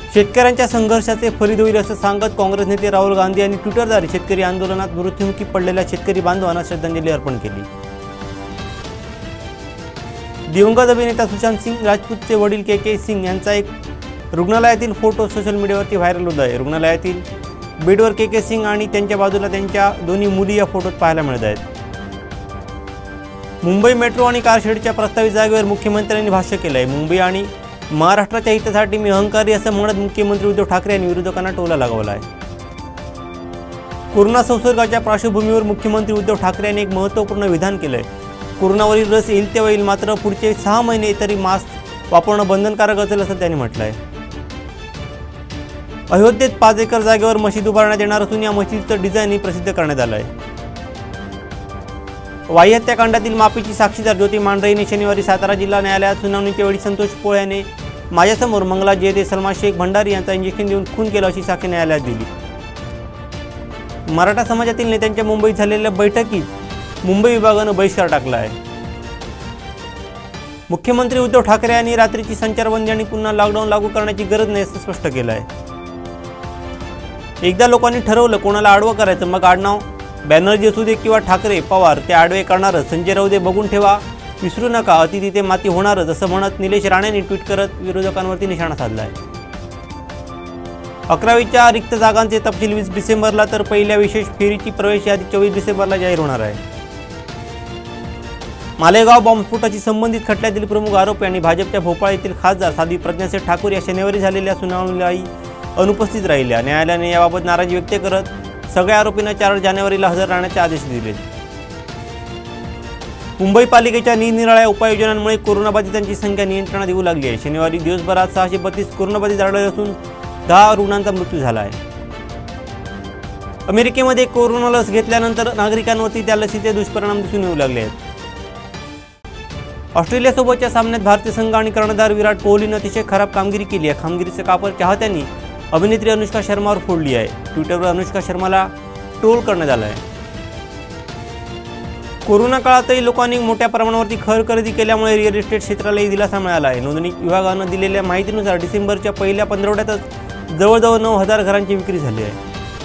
शेतकऱ्यांच्या संघर्षाचे फलित होईल असं सांगत काँग्रेस नेते राहुल गांधी यांनी ट्विटरद्वारे शेतकरी आंदोलनात मृत्युमुखी पडलेल्या शेतकरी बांधवांना श्रद्धांजली अर्पण केली। दिवंगत अभिनेता सुशांत सिंग राजपूतचे वडील के सिंग यांचा एक रुग्णालयातील फोटो सोशल मीडियावरती व्हायरल होत आहे। रुग्णालयातील बेडवर के सिंग आणि त्यांच्या बाजूला त्यांच्या दोन्ही मुली या फोटोत पाहायला मिळत आहेत। मुंबई मेट्रो आणि कारशेडच्या प्रस्तावित जागेवर मुख्यमंत्र्यांनी भाष्य केलं आहे। मुंबई आणि महाराष्ट्राच्या हितासाठी मी अहंकारी असं म्हणत मुख्यमंत्री उद्धव ठाकरे यांनी विरोधकांना टोला लगावला आहे। कोरोना संसर्गाच्या पार्श्वभूमीवर मुख्यमंत्री उद्धव ठाकरे यांनी एक महत्त्वपूर्ण विधान केलं आहे। कोरोनावरील लस येईल तेव्हा येईल, मात्र पुढचे 6 महिने तरी मास्क वापरणं बंधनकारक असेल असं त्यांनी म्हटलं आहे। अयोध्येत 5 एकर जागेवर मशीद उभारण्यात येणार असून या मशीदचं डिझाईनही प्रसिद्ध करण्यात आलं आहे। वाई हत्याकांडातील माफीची साक्षीदार ज्योती मांढरे यांनी शनिवारी सातारा जिल्हा न्यायालयात सुनावणीच्या वेळी संतोष पोळ याने माझ्यासमोर मंगला जयदे सलमा शेख भंडारी यांचा इंजेक्शन देऊन खून केला अशी साक्ष न्यायालयात दिली। मराठा समाजातील नेत्यांच्या मुंबईत झालेल्या बैठकीत मुंबई विभागानं बहिष्कार टाकला आहे। मुख्यमंत्री उद्धव ठाकरे यांनी रात्रीची संचारबंदी आणि पुन्हा लॉकडाऊन लागू करण्याची गरज नाही असं स्पष्ट केलं आहे। एकदा लोकांनी ठरवलं कोणाला आडवं करायचं, मग आडनाव बॅनर्जी असू दे किंवा ठाकरे पवार ते आडवे करणारच, संजय राऊत बघून ठेवा, विसरू नका, अति तिथे माती होणारच असं म्हणत निलेश राणेंनी ट्विट करत विरोधकांवरती निशाणा साधला आहे। 11वीच्या रिक्त जागांचे तपशील 20 डिसेंबरला तर पहिल्या विशेष फेरीची प्रवेश यादी 24 डिसेंबरला जाहीर होणार आहे। मालेगाव बॉम्बस्फोटाशी संबंधित खटल्यातील प्रमुख आरोपी आणि भाजपच्या भोपाळ येथील खासदार साध्वी प्रज्ञासिंह ठाकूर या शनिवारी झालेल्या सुनावणीलाही अनुपस्थित राहिल्या। न्यायालयाने याबाबत नाराजी व्यक्त करत सगळ्या आरोपींना 4 जानेवारीला हजर राहण्याचे आदेश दिले। मुंबई पालिकेच्या निरनिराळ्या उपाययोजनांमुळे कोरोनाबाधितांची संख्या नियंत्रणात येऊ लागली आहे। शनिवारी दिवसभरात 632 कोरोनाबाधित आढळले असून 10 रुग्णांचा मृत्यू झाला आहे। अमेरिकेमध्ये कोरोना लस घेतल्यानंतर नागरिकांवरती त्या लसीचे दुष्परिणाम दिसून येऊ लागले आहेत। ऑस्ट्रेलियासोबतच्या सामन्यात भारतीय संघ आणि कर्णधार विराट कोहलीने अतिशय खराब कामगिरी केली आहे। कामगिरीचे कापर चाहत्यांनी अभिनेत्री अनुष्का शर्मावर फोडली आहे। ट्विटरवर अनुष्का शर्माला ट्रोल करण्यात आलं आहे। कोरोना काळातही लोकांनी मोठ्या प्रमाणावरती घर खरेदी केल्यामुळे रिअल इस्टेट क्षेत्रालाही दिलासा मिळाला आहे। नोंदणी विभागानं दिलेल्या माहितीनुसार डिसेंबरच्या पहिल्या पंधरवड्यातच जवळजवळ 9,000 घरांची विक्री झाली आहे।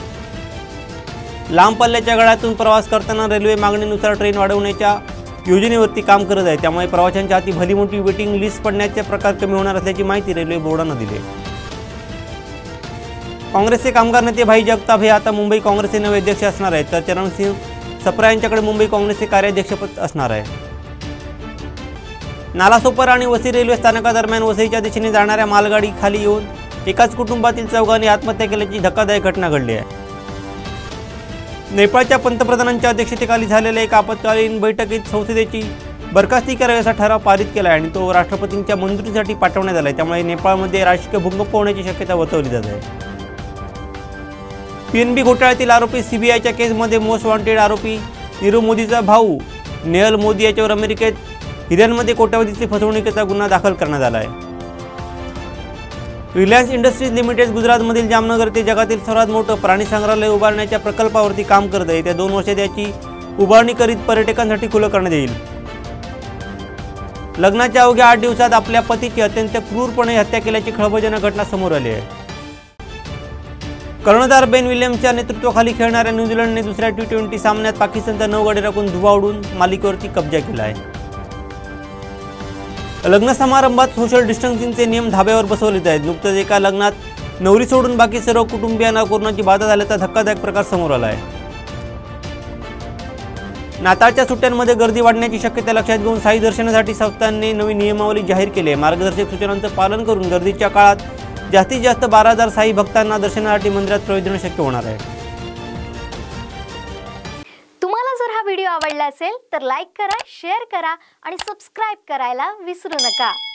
लांब पल्ल्याच्या गाड्यातून प्रवास करताना रेल्वे मागणीनुसार ट्रेन वाढवण्याच्या योजनेवरती काम करत आहे। त्यामुळे प्रवाशांच्या हाती भली मोठी वेटिंग लिस्ट पडण्याचे प्रकार कमी होणार असल्याची माहिती रेल्वे बोर्डानं दिली आहे। काँग्रेसचे कामगार नेते भाई जगताप हे आता मुंबई काँग्रेसचे नवे अध्यक्ष असणार आहेत, तर चरणसिंग सप्रा यांच्याकडे मुंबई काँग्रेसचे कार्याध्यक्षपद असणार आहे। नालासोपारा आणि वसई रेल्वे स्थानकादरम्यान वसईच्या दिशेने जाणाऱ्या मालगाडी खाली येऊन एकाच कुटुंबातील 4 आत्महत्या केल्याची धक्कादायक घटना घडली आहे। नेपाळच्या पंतप्रधानांच्या अध्यक्षतेखाली झालेल्या एका आपत्कालीन बैठकीत संसदेची बरखास्ती करावी असा ठराव पारित केला आहे आणि तो राष्ट्रपतींच्या मंजुरीसाठी पाठवण्यात आला आहे। त्यामुळे नेपाळमध्ये राजकीय भूकंप होण्याची शक्यता वर्तवली जात आहे। पीएनबी घोटाळ्यातील आरोपी सीबीआयच्या केसमध्ये मोस्ट वॉन्टेड आरोपी नीरव मोदीचा भाऊ नेहल मोदी याच्यावर अमेरिकेत हिऱ्यांमध्ये कोट्यवधीची फसवणुकीचा गुन्हा दाखल करण्यात आला आहे। रिलायन्स इंडस्ट्रीज लिमिटेड गुजरातमधील जामनगर ते जगातील सर्वात मोठं प्राणी संग्रहालय उभारण्याच्या प्रकल्पावरती काम करत आहे। त्या 2 वर्षात याची उभारणी करीत पर्यटकांसाठी खुलं करण्यात येईल। लग्नाच्या अवघ्या 8 दिवसात आपल्या पतीची अत्यंत क्रूरपणे हत्या केल्याची खळबळजनक घटना समोर आली आहे। कर्णधार बेन विलियम्सच्या नेतृत्वाखाली खेळणाऱ्या न्यूझीलंडने दुसऱ्या T20 सामन्यात पाकिस्तानचा 9 गडी राखून धुव्वा उडून मालिकेवरती कब्जा केला आहे। लग्न समारंभात सोशल डिस्टन्सिंगचे नियम धाब्यावर बसवले आहेत। नुकतंच एका लग्नात नवरी सोडून बाकी सर्व कुटुंबियांना कोरोनाची बाधा झाल्याचा धक्कादायक प्रकार समोर आला आहे। नाताळच्या सुट्ट्यांमध्ये गर्दी वाढण्याची शक्यता लक्षात घेऊन साई दर्शनासाठी संस्थांनी नवी नियमावली जाहीर केली आहे। मार्गदर्शक सूचनांचं पालन करून गर्दीच्या काळात जास्तीत जास्त 12,000 साई भक्तांना दर्शनासाठी मंदिरात प्रवेश देणं शक्य होणार आहे। तुम्हाला जर हा व्हिडिओ आवडला असेल तर लाईक करा, शेअर करा आणि सबस्क्राइब करायला विसरू नका।